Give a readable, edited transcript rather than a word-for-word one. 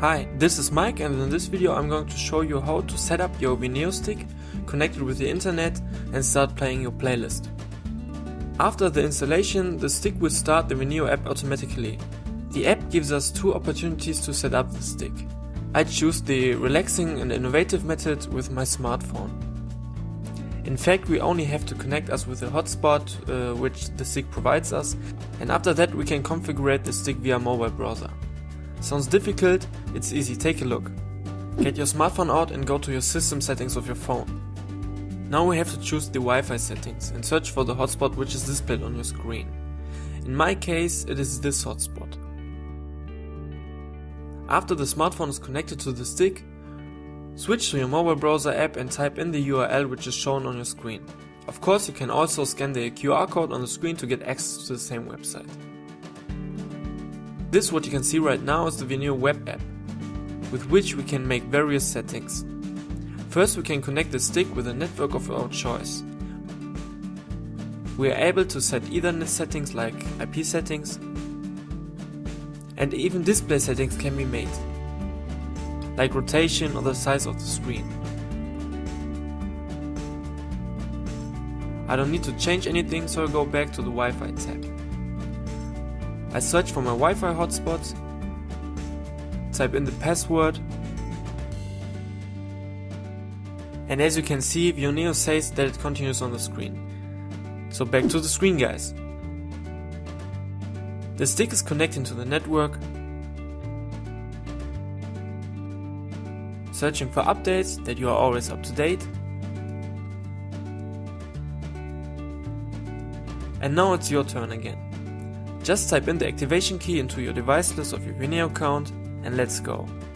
Hi, this is Mike, and in this video I'm going to show you how to set up your Vimeo stick, connect it with the internet and start playing your playlist. After the installation, the stick will start the Vimeo app automatically. The app gives us two opportunities to set up the stick. I choose the relaxing and innovative method with my smartphone. In fact, we only have to connect us with a hotspot which the stick provides us, and after that we can configure the stick via mobile browser. Sounds difficult? It's easy, take a look. Get your smartphone out and go to your system settings of your phone. Now we have to choose the Wi-Fi settings and search for the hotspot which is displayed on your screen. In my case, it is this hotspot. After the smartphone is connected to the stick, switch to your mobile browser app and type in the URL which is shown on your screen. Of course, you can also scan the QR code on the screen to get access to the same website. This, what you can see right now, is the Vimeo web app, with which we can make various settings. First, we can connect the stick with a network of our choice. We are able to set Ethernet settings like IP settings, and even display settings can be made, like rotation or the size of the screen. I don't need to change anything, so I go back to the Wi-Fi tab. I search for my Wi-Fi hotspot, type in the password, and as you can see, Vimeo says that it continues on the screen. So back to the screen, guys. The stick is connecting to the network, searching for updates that you are always up to date, and now it's your turn again. Just type in the activation key into your device list of your Vimeo account and let's go.